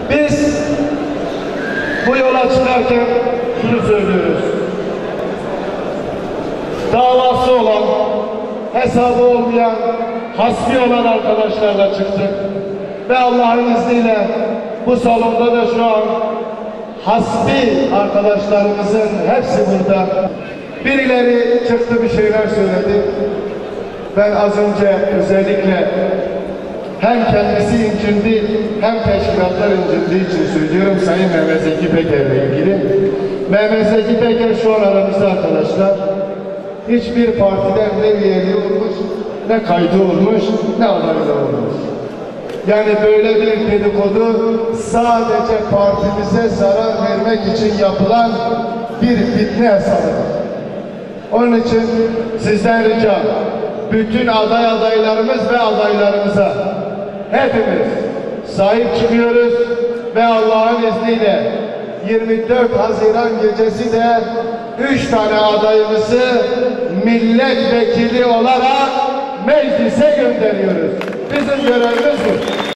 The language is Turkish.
Biz bu yola çıkarken şunu söylüyoruz. Davası olan, hesabı olmayan, hasbi olan arkadaşlarla çıktık. Ve Allah'ın izniyle bu salonda da şu an hasbi arkadaşlarımızın hepsi burada. Birileri çıktı, bir şeyler söyledi. Ben az önce özellikle hem kendisi incindi hem teşkilatlar incindiği için söylüyorum Sayın Mehmet Zeki Peker'le ilgili. Mehmet Zeki Peker şu an aramızda arkadaşlar. Hiçbir partiden ne üyeliği olmuş, ne kaydı olmuş, ne adaylığı olmuş. Yani böyle bir dedikodu sadece partimize zarar vermek için yapılan bir fitne hesabıdır. Onun için sizden ricam, bütün adaylarımız ve adaylarımıza hepimiz sahip çıkıyoruz ve Allah'ın izniyle 24 Haziran gecesi de 3 tane adayımızı milletvekili olarak meclise gönderiyoruz. Bizim görevimiz bu.